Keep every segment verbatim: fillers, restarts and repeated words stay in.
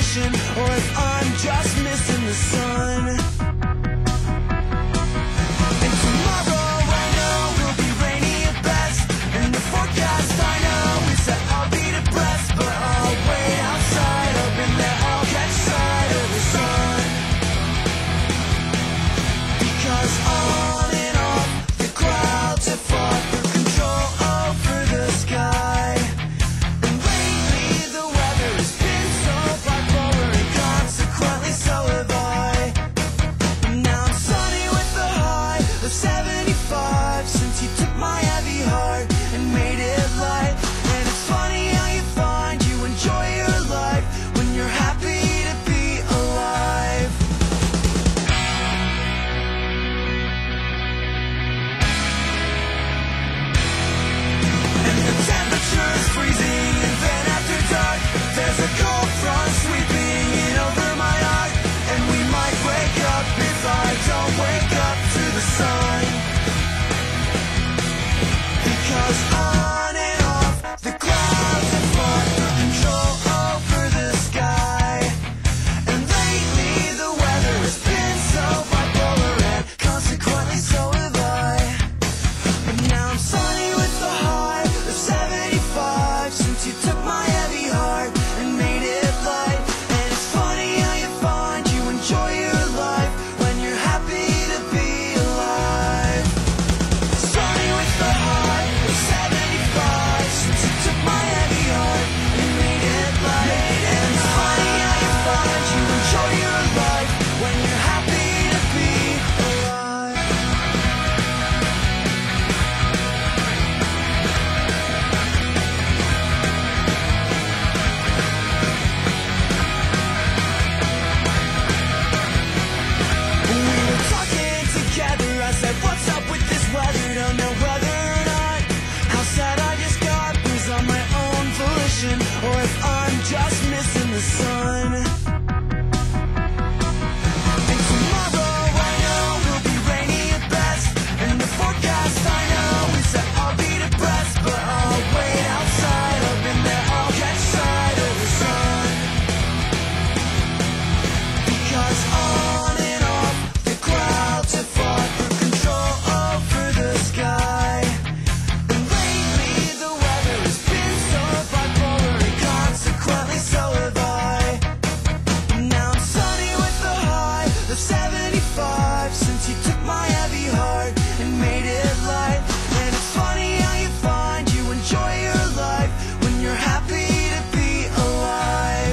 volition, or if I'm just missing the sun. And tomorrow I know will be rainy at best, and the forecast I know is that I'll be depressed, but I'll wait outside, hoping that I'll catch sight of the sun. Because on and off the clouds have fought for control over the sky. And lately the weather has been so bipolar, and consequently so have I. And now I'm sunny with a high of seventy-five, since you took my heavy heart and made it light. And it's funny how you find you enjoy your life when you're happy to be alive. And the temperature is freezing, and then after dark there's a cold front sweeping in over my heart. And we might wake up if I don't wake up to the sun. Because on and off the clouds have fought for control over the sky. And lately the weather has been so bipolar, and consequently so have I. And now I'm sunny with a high of seventy-five, since you took my heavy heart and made it light. And it's funny how you find you enjoy your life when you're happy to be alive. Sunny with a high of seventy-five, since you took my heavy heart and made it light. And it's funny how you find you enjoy your life when you're happy to be alive. When we were talking together, I said, what's up with this weather? Don't know whether or not how sad I just got was on my own volition, or if I'm just missing the sun. And tomorrow I know will be rainy at best, and the forecast I know is that I'll be depressed, but I'll wait outside, hoping that I'll catch sight of the sun. Because on and off the clouds have fought for control over the sky. And lately the weather has been so bipolar, and consequently so have I. And now I'm sunny with a high of seventy-five, since you took my heavy heart and made it light. And it's funny how you find you enjoy your life when you're happy to be alive.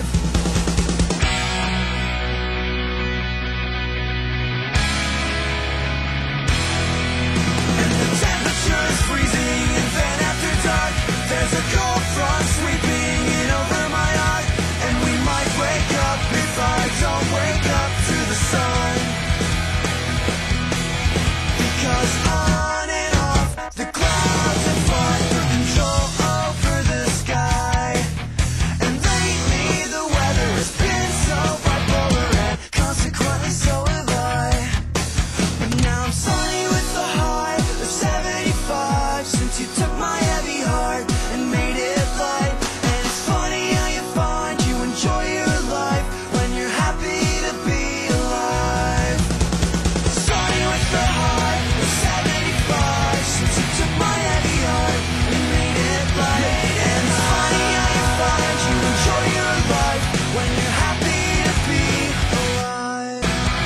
And the temperature is freezing, and then after dark there's a cold front sweeping in over my heart. And we might wake up if I don't wake up to the sun. Because on and off the clouds have fought for control over the sky. And lately the weather has been so bipolar, and consequently so have I. And now I'm sunny with a high of seventy-five, since you took my heavy heart and made it light. And it's funny how you find you enjoy your life when you're happy to be alive. Sunny with a high of seventy-five, since you took my heavy heart and made it light. And it's funny how you find you enjoy your life when you're happy to be alive.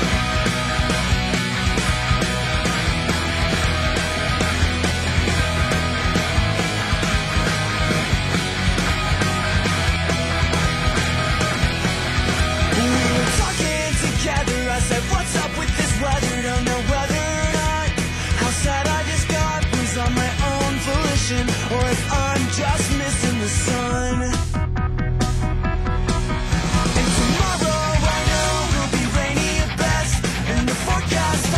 When we were talking together, I said, what's up with this weather? Don't know whether or not how sad I just got was on my own volition, or if I'm just missing the sun. And tomorrow I know will be rainy at best, and the forecast